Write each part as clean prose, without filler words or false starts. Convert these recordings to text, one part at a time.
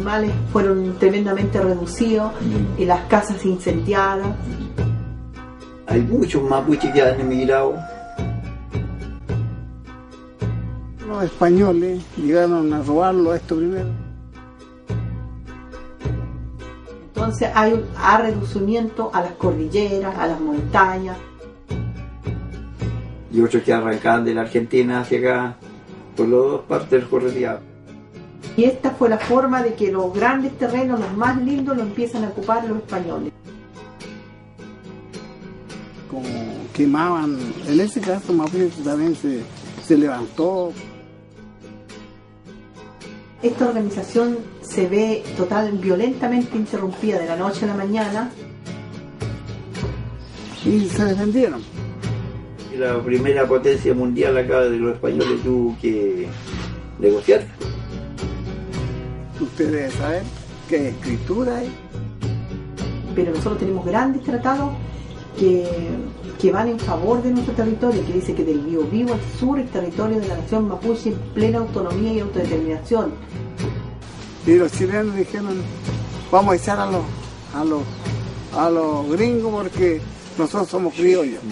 animales fueron tremendamente reducidos y las casas incendiadas. Hay muchos mapuches que han emigrado. Los españoles llegaron a robarlo a esto primero. Entonces hay un reducimiento a las cordilleras, a las montañas. Y otros que arrancaban de la Argentina hacia acá, por las dos partes del correteado. Y esta fue la forma de que los grandes terrenos, los más lindos, los empiezan a ocupar los españoles. Como quemaban, en ese caso Mapuche también se levantó. Esta organización se ve violentamente interrumpida de la noche a la mañana. Y se defendieron. La primera potencia mundial acá de los españoles tuvo que negociar. Ustedes deben saber qué escritura hay. Pero nosotros tenemos grandes tratados que van en favor de nuestro territorio, que dice que del Biobío al sur es territorio de la nación mapuche en plena autonomía y autodeterminación. Y los chilenos dijeron, vamos a echar a los gringos porque nosotros somos criollos.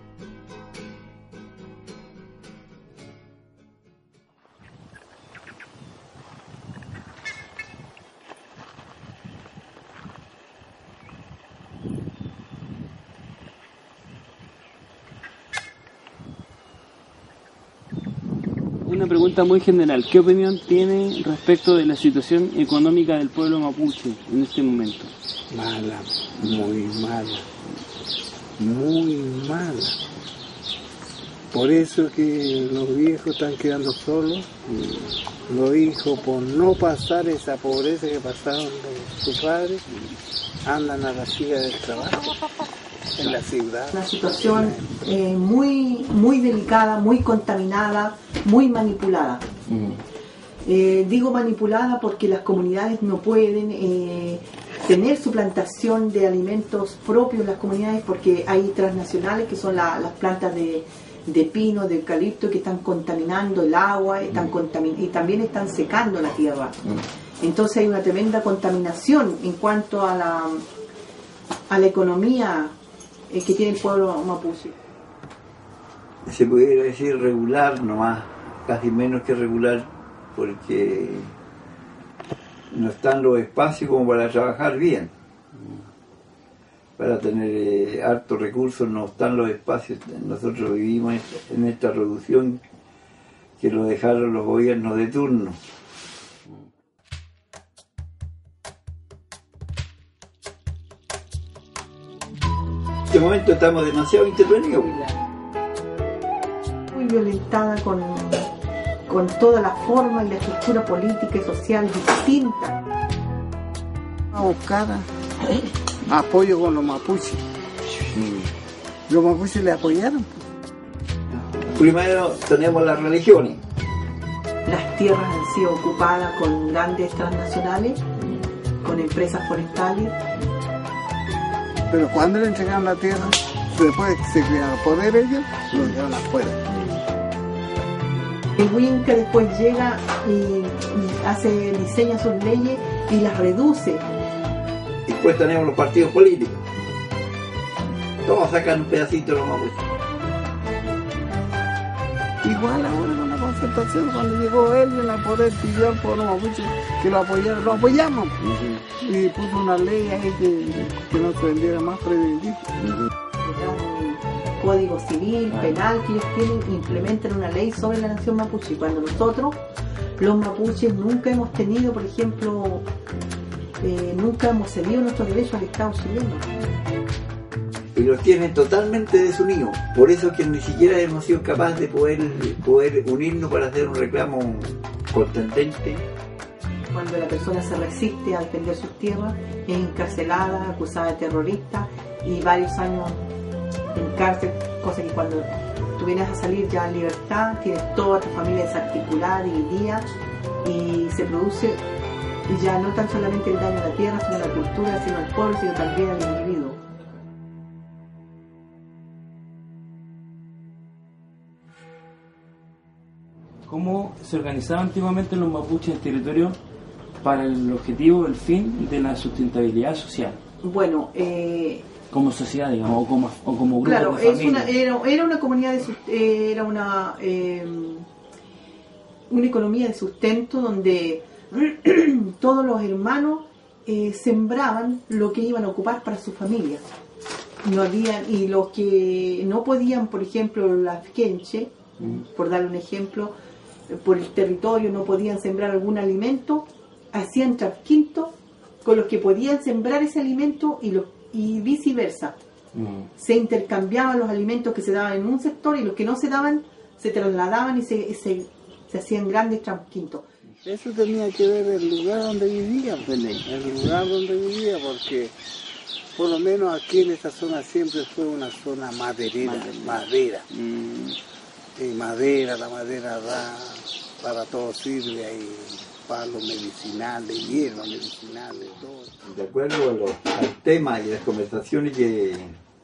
Una pregunta muy general. ¿Qué opinión tiene respecto de la situación económica del pueblo mapuche en este momento? Mala, muy mala, muy mala. Por eso que los viejos están quedando solos, los hijos por no pasar esa pobreza que pasaron sus padres, andan a la silla del trabajo en la ciudad. Una situación muy delicada, muy contaminada, muy manipulada. Digo manipulada porque las comunidades no pueden tener su plantación de alimentos propios en las comunidades porque hay transnacionales que son las plantas de pino, de eucalipto, que están contaminando el agua y también están secando la tierra. Entonces hay una tremenda contaminación en cuanto a la economía que tiene el pueblo mapuche. Se pudiera decir regular nomás, casi menos que regular, porque no están los espacios como para trabajar bien. Para tener hartos recursos no están los espacios. Nosotros vivimos en esta reducción que lo dejaron los gobiernos de turno. En este momento estamos demasiado intervenidos. Muy violentada con toda la forma y la estructura política y social distinta. A buscar apoyo con los mapuches. Los mapuches le apoyaron. Primero tenemos las religiones. Las tierras han sido ocupadas con grandes transnacionales, con empresas forestales. Pero cuando le entregaron la tierra, después que se crearon poder ellos, lo dejaron afuera. El Winca después llega y diseña sus leyes y las reduce. Después tenemos los partidos políticos. Todos sacan un pedacito de los mapuches. Igual ahora con la concertación, cuando llegó él en el poder, pidió al pueblo mapuche que lo apoyara, lo apoyamos. Y puso una ley ahí que no se vendiera más preventivos. Código civil, penal que ellos tienen, implementan una ley sobre la nación mapuche. Cuando nosotros, los mapuches, nunca hemos tenido, por ejemplo, nunca hemos cedido nuestros derechos al Estado chileno. Y los tienen totalmente desunidos. Por eso es que ni siquiera hemos sido capaces de poder unirnos para hacer un reclamo contundente. Cuando la persona se resiste a defender sus tierras, es encarcelada, acusada de terrorista y varios años en cárcel, cosa que cuando tú vienes a salir ya en libertad, tienes toda tu familia desarticulada, dividida, y se produce ya no tan solamente el daño a la tierra, sino a la cultura, sino al pueblo, sino también al individuo. ¿Cómo se organizaban antiguamente los mapuches en territorio para el objetivo, el fin de la sustentabilidad social? Bueno, como sociedad, digamos, o como grupo claro, de familia. era una comunidad era una economía de sustento donde todos los hermanos sembraban lo que iban a ocupar para su familia. No había, y los que no podían, por ejemplo, las quenche, por darle un ejemplo, por el territorio no podían sembrar algún alimento, hacían trasquintos con los que podían sembrar ese alimento y viceversa. Se intercambiaban los alimentos que se daban en un sector y los que no se daban se trasladaban y se hacían grandes trasquintos. Eso tenía que ver el lugar donde vivía, el lugar donde vivía, porque por lo menos aquí en esta zona siempre fue una zona maderera, madera. Y madera, la madera da, para todo sirve, hay palos medicinales, hierbas medicinales, todo. De acuerdo al tema y las conversaciones que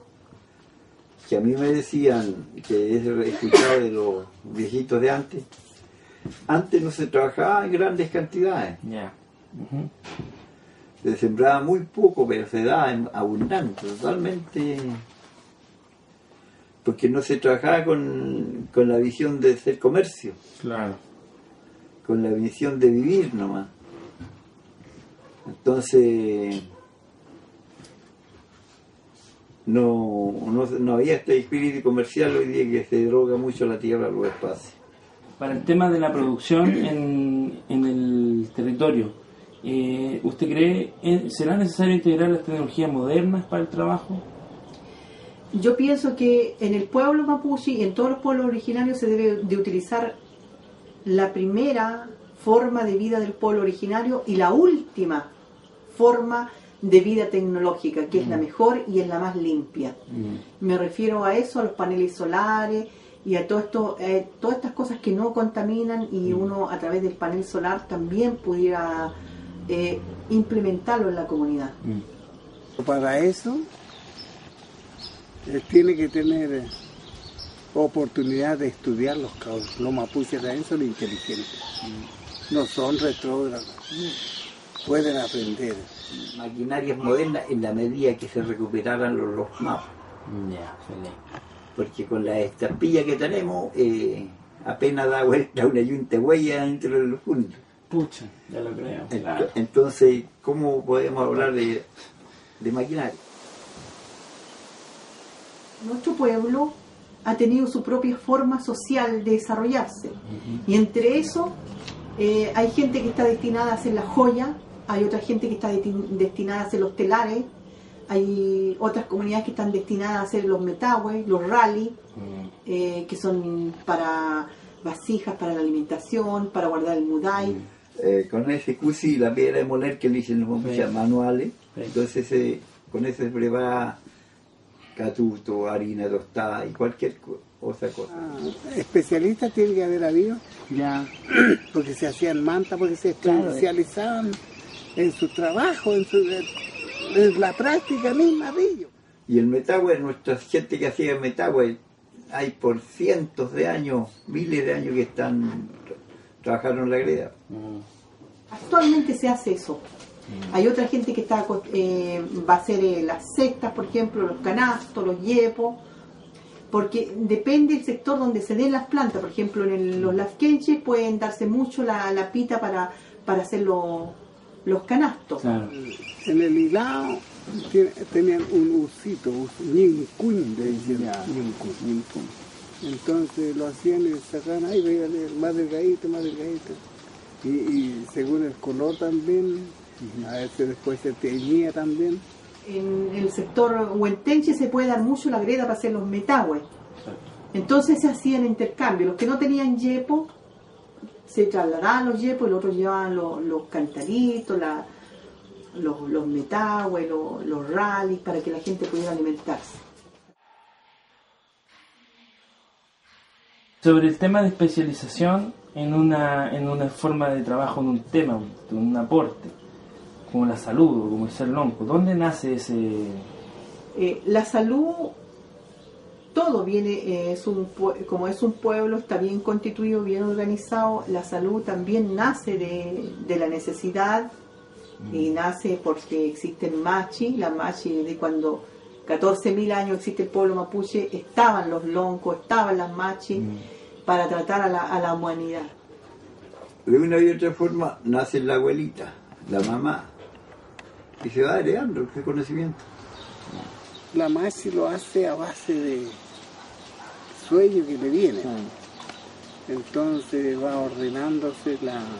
a mí me decían, que he escuchado de los viejitos de antes no se trabajaba en grandes cantidades. Yeah. Se sembraba muy poco, pero se daba en abundante, totalmente, porque no se trabajaba con la visión de ser comercio, Claro. con la visión de vivir nomás. Entonces no había este espíritu comercial hoy día que se droga mucho la tierra, los espacios. Para el tema de la producción en el territorio, ¿usted cree será necesario integrar las tecnologías modernas para el trabajo? Yo pienso que en el pueblo mapuche y en todos los pueblos originarios se debe de utilizar la primera forma de vida del pueblo originario y la última forma de vida tecnológica, que es la mejor y es la más limpia. Me refiero a eso, a los paneles solares y a todo esto, todas estas cosas que no contaminan, y uno a través del panel solar también pudiera implementarlo en la comunidad. Para eso tiene que tener oportunidad de estudiar los mapuches. También son inteligentes, no son retrógrados, pueden aprender. Maquinarias modernas en la medida que se recuperaran los mapas. Porque con la estampilla que tenemos apenas da vuelta una yunta de huella dentro del fondo. Pucha, ya lo creo. Claro. Entonces, ¿cómo podemos hablar de maquinaria? Nuestro pueblo ha tenido su propia forma social de desarrollarse, y entre eso hay gente que está destinada a hacer la joya, hay otra gente que está destinada a hacer los telares, hay otras comunidades que están destinadas a hacer los metahue, los rally, que son para vasijas, para la alimentación, para guardar el mudai. Con ese cusi, la piedra de moler que le dicen los mapuches manuales, entonces con ese se prepara catuto, harina tostada y cualquier otra cosa. Especialistas tienen que haber habido, Ya. porque se hacían mantas, porque se especializaban en su trabajo, en la práctica misma de ellos. Y el metahue, nuestra gente que hacía el metahue, hay por cientos de años, miles de años que trabajaron en la greda. Actualmente se hace eso. Hay otra gente que va a hacer las cestas, por ejemplo, los canastos, los yepos, porque depende del sector donde se den las plantas. Por ejemplo, en los lafkenches pueden darse mucho la pita para hacer los canastos. Claro. En el hilado tenían un usito, ñincún, le decían, ñincún. Entonces lo hacían y sacaban ahí, veían más delgadito. Y según el color también, a veces después se teñía también. En el sector huentenche se puede dar mucho la greda para hacer los metahue. Entonces se hacían intercambios. Los que no tenían yepo se trasladaban los yepos y los otros llevaban los cantaritos, los metahue, los rallies, para que la gente pudiera alimentarse. Sobre el tema de especialización en una forma de trabajo, en un tema, en un aporte, como la salud o como el ser lonco, ¿dónde nace ese...? La salud todo viene, como es un pueblo, está bien constituido, bien organizado. La salud también nace de la necesidad y nace porque existen machi. La machi, de cuando 14.000 años existe el pueblo mapuche, estaban los loncos, estaban las machi para tratar a la humanidad. De una y otra forma nace la abuelita, la mamá, y se va heredando ese conocimiento. La machi lo hace a base de sueño que le viene. Entonces va ordenándose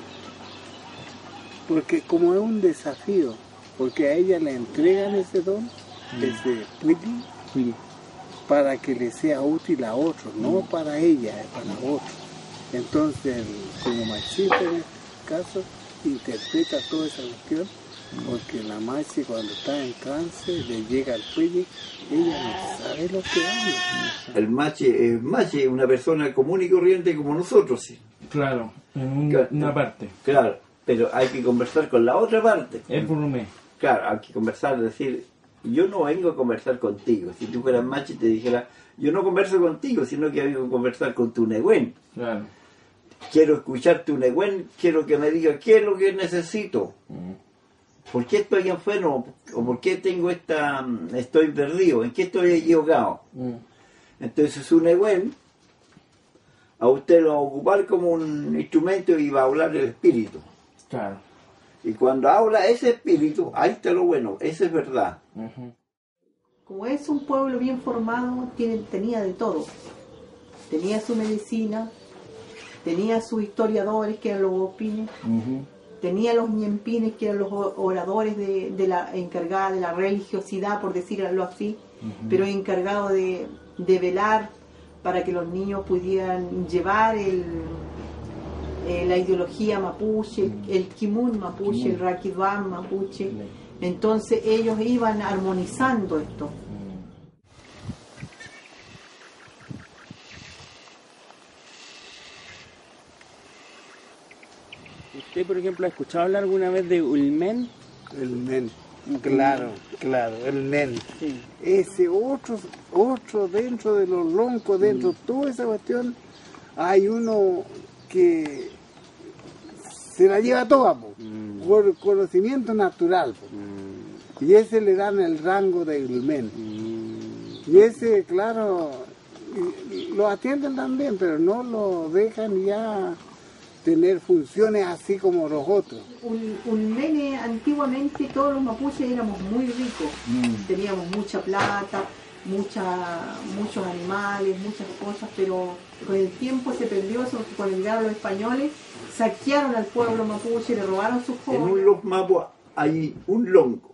porque como es un desafío, porque a ella le entregan ese don, ese puidi, para que le sea útil a otros, no para ella, para otros. Entonces, como machista en este caso, interpreta toda esa cuestión, porque la machi cuando está en trance, le llega al puidi, ella no sabe lo que habla. El machi es una persona común y corriente como nosotros, sí. Claro, en una parte. Claro, pero hay que conversar con la otra parte. Es por un mes. Claro, hay que conversar, decir, yo no vengo a conversar contigo. Si tú fueras machi te dijera, yo no converso contigo, sino que vengo a conversar con tu negüen. Claro. Quiero escuchar tu negüen, quiero que me diga qué es lo que necesito. ¿Por qué estoy enfermo? ¿O por qué tengo estoy perdido? ¿En qué estoy equivocado? Entonces su negüen a usted lo va a ocupar como un instrumento y va a hablar el espíritu. Claro. Y cuando habla ese espíritu, ahí está lo bueno, eso es verdad. Como es un pueblo bien formado, tenía de todo. Tenía su medicina, tenía sus historiadores, que eran los opines, tenía los ñempines, que eran los oradores de la encargada de la religiosidad, por decirlo así, pero encargado de velar para que los niños pudieran llevar la ideología mapuche, el kimun mapuche, el raquiduán mapuche. Entonces ellos iban armonizando esto. ¿Usted, por ejemplo, ha escuchado hablar alguna vez de Ulmen? El men, claro, el nen. Sí. Ese otro dentro de los loncos, dentro de toda esa cuestión, hay uno que se la lleva toda, por conocimiento natural. Y ese le dan el rango de Ulmen. Y ese, claro, lo atienden también, pero no lo dejan ya tener funciones así como los otros. Ulmen, antiguamente todos los mapuches éramos muy ricos, teníamos mucha plata, muchos animales, muchas cosas, pero con el tiempo se perdió eso, porque cuando llegaron los españoles saquearon al pueblo mapuche, le robaron sus joyas. En los mapos hay un lonco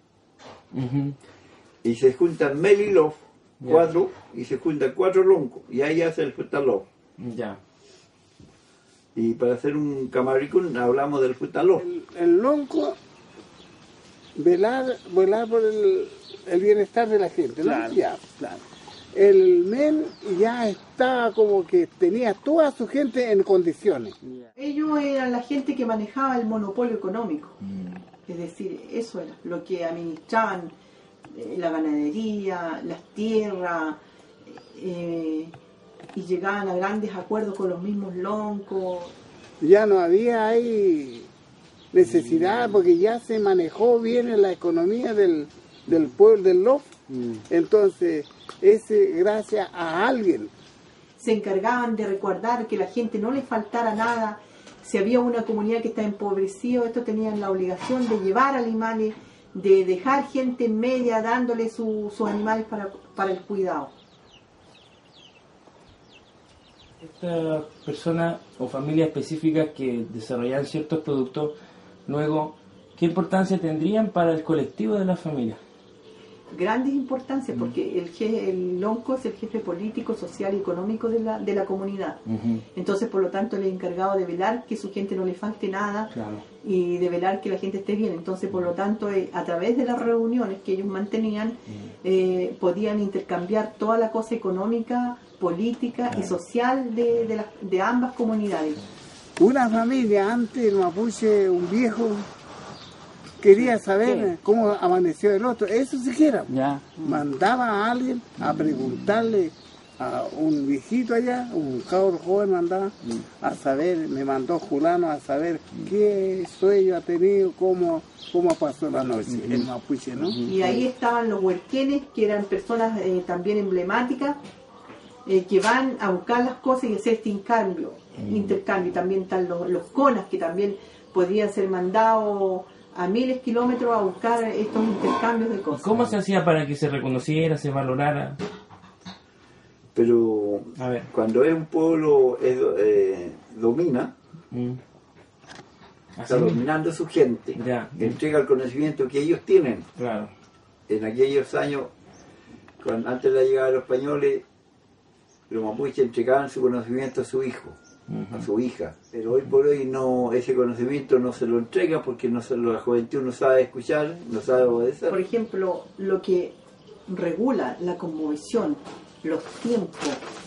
y se juntan melilof, 4, y se juntan 4 loncos y ahí hace el futalof. Ya. Y para hacer un camaricún hablamos del futalof. El lonco, velar por el bienestar de la gente, ¿no? Claro, ya, claro. El men ya está como que tenía toda su gente en condiciones. Ellos eran la gente que manejaba el monopolio económico. Es decir, eso era lo que administraban la ganadería, las tierras, y llegaban a grandes acuerdos con los mismos loncos. Ya no había ahí necesidad, porque ya se manejó bien en la economía del pueblo, del lof. Entonces, gracias a alguien. Se encargaban de recordar que la gente no le faltara nada. Si había una comunidad que estaba empobrecida, estos tenían la obligación de llevar animales, de dejar gente en media dándole sus animales para el cuidado. Estas personas o familias específicas que desarrollaban ciertos productos, luego, ¿qué importancia tendrían para el colectivo de la familia? Grandes importancias, porque el lonco es el jefe político, social y económico de la comunidad. Entonces, por lo tanto, él es encargado de velar que su gente no le falte nada, claro, y de velar que la gente esté bien. Entonces, por lo tanto, a través de las reuniones que ellos mantenían, podían intercambiar toda la cosa económica, política, claro, y social de ambas comunidades. Una familia, antes el mapuche, un viejo, quería saber cómo amaneció el otro, eso siquiera. Mandaba a alguien a preguntarle a un viejito allá, un cabro joven mandaba a saber, me mandó fulano a saber qué sueño ha tenido, cómo pasó la noche, el mapuche, ¿no? Y ahí estaban los huerquenes, que eran personas también emblemáticas, que van a buscar las cosas y hacer este intercambio. También están los conas, que también podrían ser mandados a miles de kilómetros a buscar estos intercambios de cosas. ¿Cómo se hacía para que se reconociera, se valorara? Pero cuando es un pueblo domina, está dominando su gente, entrega el conocimiento que ellos tienen. Claro. En aquellos años, antes de la llegada de los españoles, los mapuches entregaban su conocimiento a su hijo, a su hija. Pero hoy por hoy ese conocimiento no se lo entrega porque la juventud no sabe escuchar, no sabe obedecer. Por ejemplo, lo que regula la cosmovisión, los tiempos,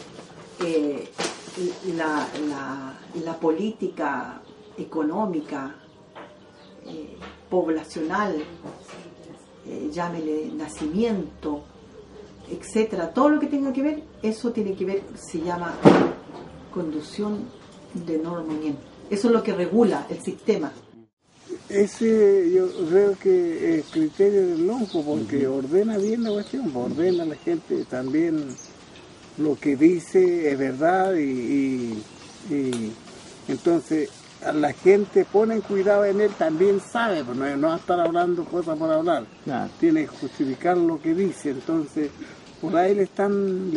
la política económica, poblacional, llámele nacimiento, etcétera, todo lo que tenga que ver, eso tiene que ver, se llama conducción de Normanien. Eso es lo que regula el sistema. Ese yo creo que es criterio del lonco, porque ordena bien la cuestión, ordena a la gente también lo que dice es verdad y entonces a la gente pone cuidado en él, también sabe, pues no va a estar hablando cosas por hablar, tiene que justificar lo que dice, entonces por ahí le están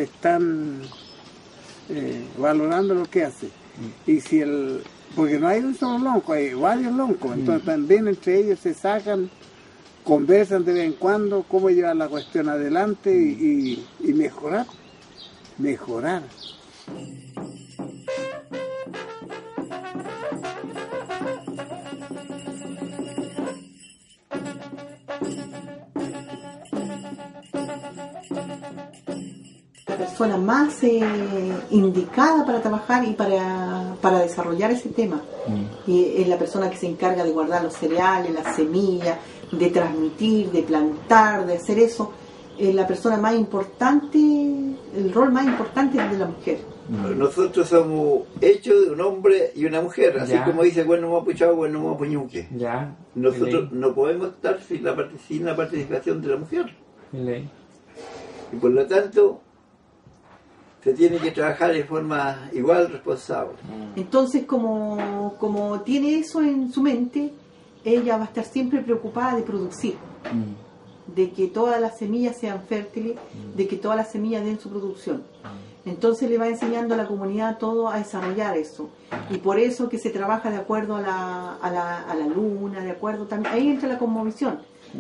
valorando lo que hace. Y si porque no hay un solo lonco, hay varios loncos, entonces también entre ellos se sacan, conversan de vez en cuando cómo llevar la cuestión adelante y mejorar. La persona más indicada para trabajar y para desarrollar ese tema y es la persona que se encarga de guardar los cereales, las semillas, de transmitir, de plantar, de hacer eso. La persona más importante, el rol más importante es el de la mujer. Nosotros somos hechos de un hombre y una mujer, así como dice bueno mapuchao, bueno mapuñuque. Nosotros no podemos estar sin la participación de la mujer. Y por lo tanto se tiene que trabajar de forma igual responsable. Entonces, como tiene eso en su mente, ella va a estar siempre preocupada de producir, de que todas las semillas sean fértiles, de que todas las semillas den su producción. Entonces le va enseñando a la comunidad todo a desarrollar eso. Y por eso que se trabaja de acuerdo a la luna, de acuerdo también. Ahí entra la cosmovisión.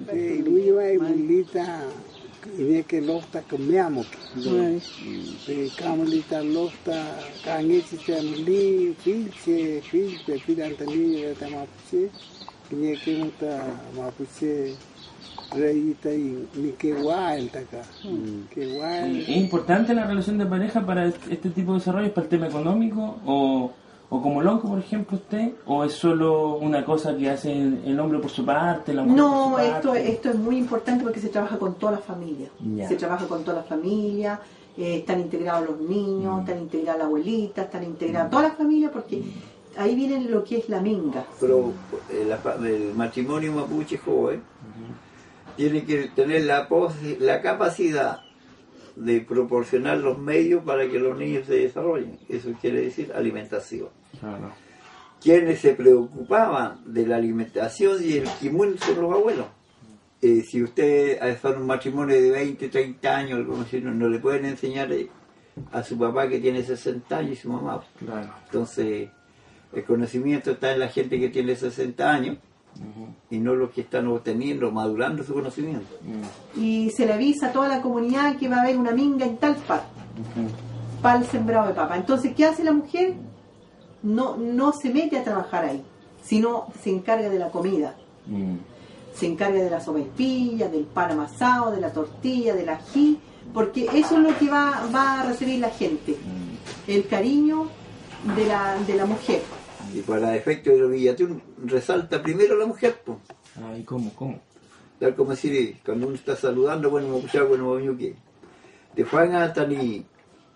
Ini ke lofta kemeamuk. Pe kamelita lofta kangechi temli filche filantani ta mapuche. Ini ke muta mapuche reita y ni que guay taca. Que guay. ¿Es importante la relación de pareja para este tipo de desarrollo, para el tema económico o como lonco, por ejemplo, usted, o es solo una cosa que hace el hombre por su parte, la mujer por su parte? Esto es muy importante porque se trabaja con toda la familia. Se trabaja con toda la familia, están integrados los niños, están integradas la abuelita, están integradas toda la familia, porque ahí viene lo que es la minga. Pero el matrimonio mapuche joven tiene que tener la capacidad de proporcionar los medios para que los niños se desarrollen. Eso quiere decir alimentación. Claro. Quienes se preocupaban de la alimentación y el kimun son los abuelos. Si usted está en un matrimonio de 20, 30 años, no le pueden enseñar a su papá que tiene 60 años y su mamá. Claro. Entonces, el conocimiento está en la gente que tiene 60 años y no los que están obteniendo, madurando su conocimiento. Y se le avisa a toda la comunidad que va a haber una minga en tal par, para el sembrado de papa. Entonces, ¿qué hace la mujer? No se mete a trabajar ahí, sino se encarga de la comida. Se encarga de las sopaipillas, del pan amasado, de la tortilla, del ají, porque eso es lo que va a recibir la gente, el cariño de la mujer. Y para efecto de los Villatún resalta primero la mujer, pues. ¿Y cómo? Tal como decir, cuando uno está saludando, bueno, mapuchao, bueno, mapuñuque, te juegan hasta ni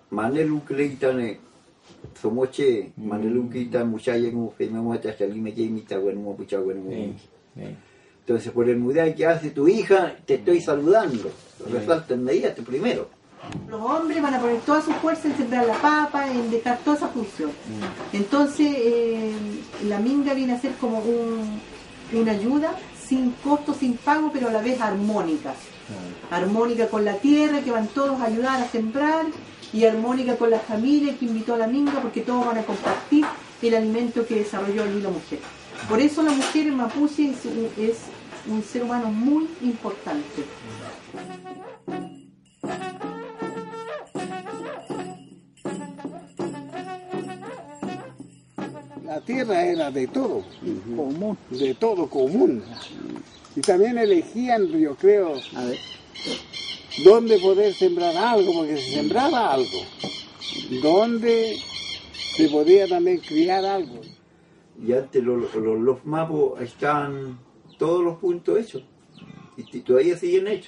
Manelu Kleitane, Somoche, Manelu Kita, Muchaya, como Femamata, Salime, Jamita, bueno, Pucha, bueno, entonces, por el mudai que hace tu hija, te estoy saludando. Resalta inmediato primero. Los hombres van a poner toda su fuerza en sembrar la papa, en dejar toda esa función. Entonces, la minga viene a ser como una ayuda sin costo, sin pago, pero a la vez armónica. Armónica con la tierra, que van todos a ayudar a sembrar, y armónica con la familia que invitó a la minga, porque todos van a compartir el alimento que desarrolló allí la mujer. Por eso la mujer en mapuche es un ser humano muy importante. La tierra era de todo, común, de todo común. Y también elegían, yo creo, dónde poder sembrar algo, porque se sembraba algo. Dónde se podía también criar algo. Y antes los mapos estaban todos los puntos hechos. Y todavía siguen hechos.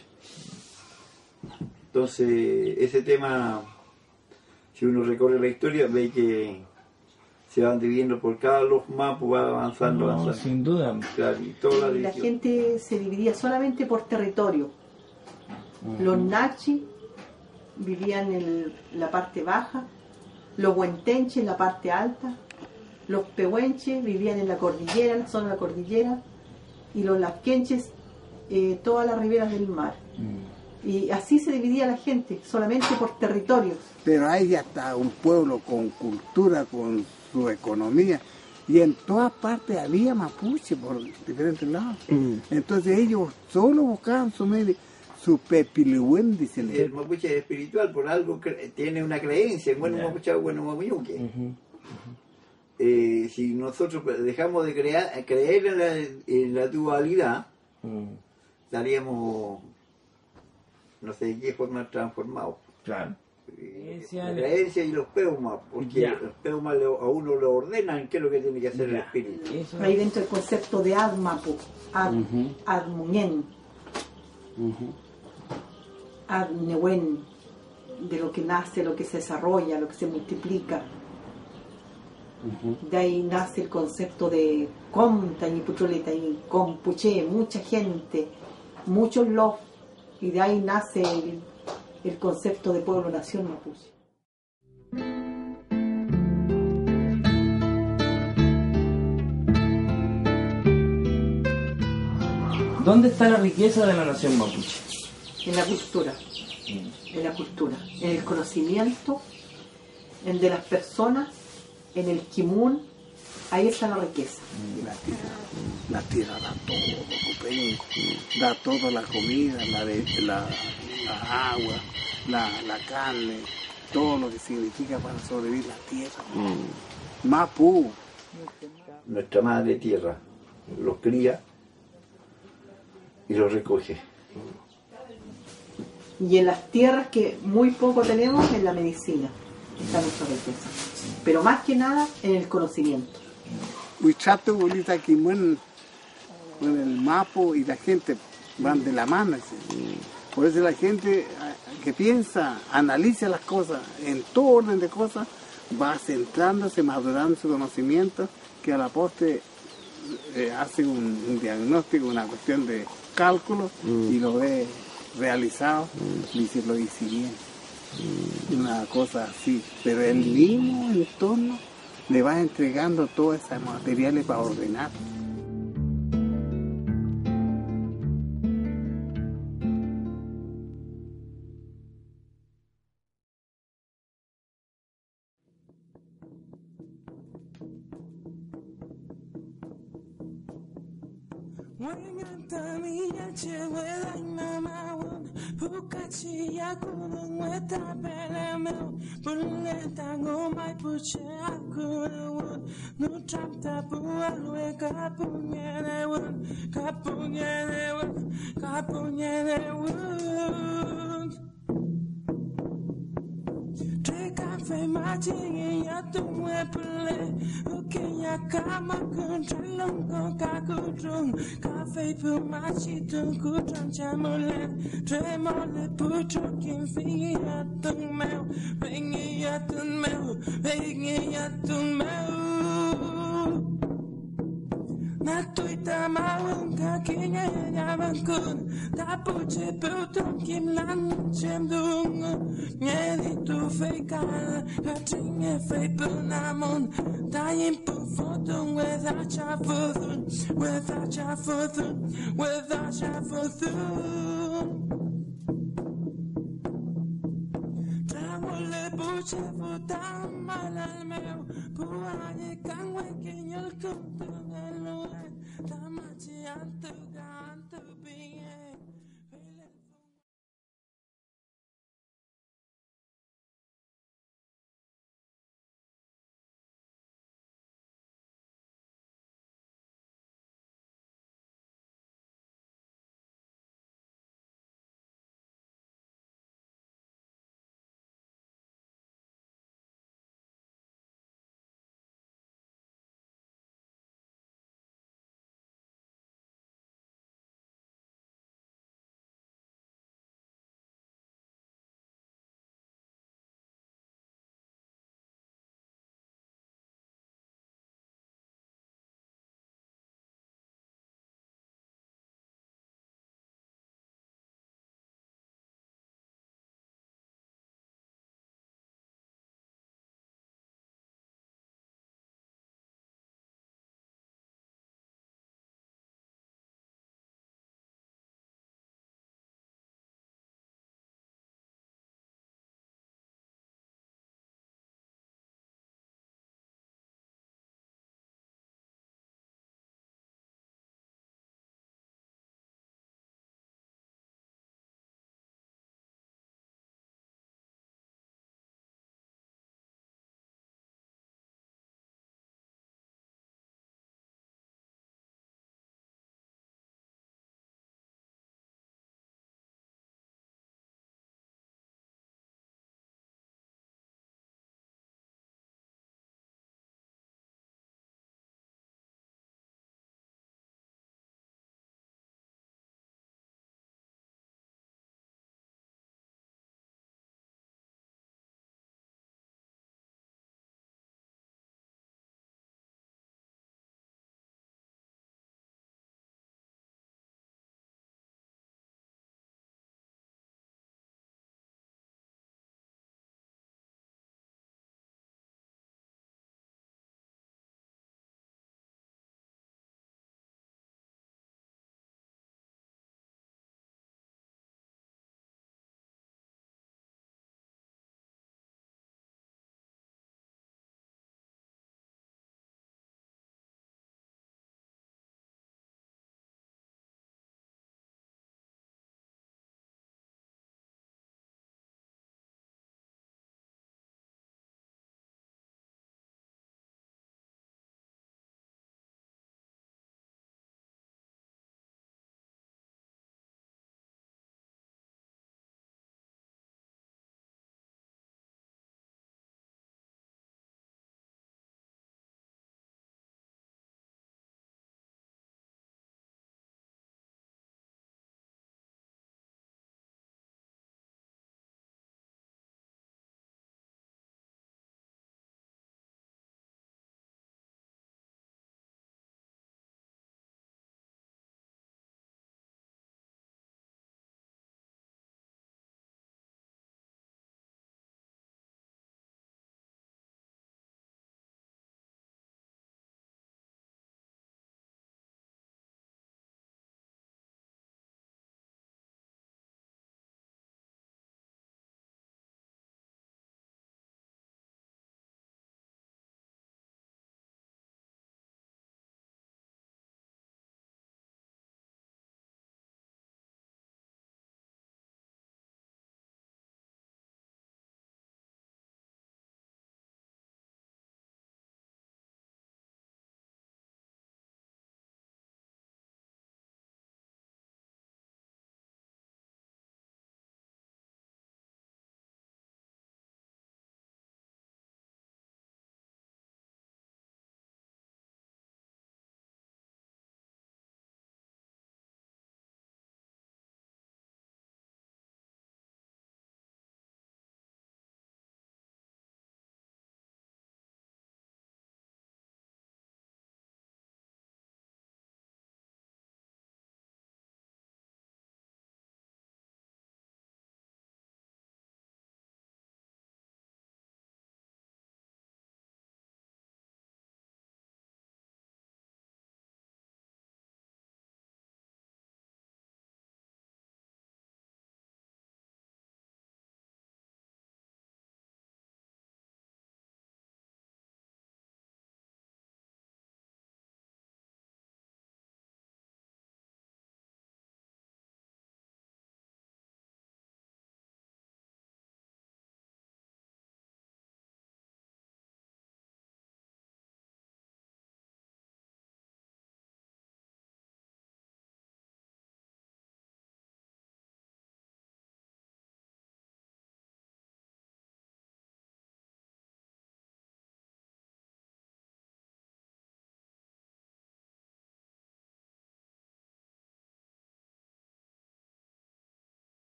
Entonces, ese tema, si uno recorre la historia, ve que se van dividiendo por cada los mapos, va avanzando. Sin duda. Claro, y toda la gente se dividía solamente por territorio. Los nachi vivían en la parte baja, los huentenches en la parte alta, los pehuenches vivían en la cordillera, en la zona de la cordillera, y los lasquenches todas las riberas del mar. Y así se dividía la gente, solamente por territorios. Pero hay hasta un pueblo con cultura, con su economía, y en todas partes había mapuche por diferentes lados. Entonces ellos solo buscaban su medio, su pepilihuén, dicen. El mapuche es espiritual, por algo tiene una creencia en bueno mapuche, bueno mapuche. Si nosotros dejamos de creer en la dualidad, estaríamos, no sé de qué forma, transformados. Claro. La creencia y los peumas, porque los peumas a uno lo ordenan qué es lo que tiene que hacer el espíritu. Ahí dentro el concepto de Admapu, Admuñen, Adnewen, de lo que nace, lo que se desarrolla, lo que se multiplica. De ahí nace el concepto de Comta y Putroleta y Compuche, mucha gente, muchos los, y de ahí nace el concepto de pueblo-nación mapuche. ¿Dónde está la riqueza de la nación mapuche? En la cultura, en el conocimiento, en de las personas, en el kimun, ahí está la riqueza. La tierra da todo, compañero. Da toda la comida, la agua, la carne, todo lo que significa para sobrevivir la tierra. Mapu. Nuestra madre tierra los cría y los recoge. Y en las tierras que muy poco tenemos, en la medicina está nuestra riqueza. Pero más que nada en el conocimiento. Huichato, bonita, aquí en el Mapo y la gente van de la mano. Por eso la gente que piensa, analiza las cosas en todo orden de cosas, va centrándose, madurando su conocimiento, que a la postre hace un diagnóstico, una cuestión de cálculo y lo ve realizado, dice lo hice bien. Una cosa así, pero el mismo entorno le va entregando todos esos materiales para ordenar. fai machi ya tu mueble que ya kama contra longo kakudrun ka fai pu machi tu kudran chamole tremole puto kin fi ya tu meu ringi ya tu meu ringi ya tu meu na tuita mawun ka kinya ya bankun ta puche puton kim lan chem dung nyeli tu fei ka tringe fei punamon ta yin pu fotun without cha fotun without cha fotun without cha fotun le buche futam malal meu puane kangwe kinyol kuntung eluan tamachi antu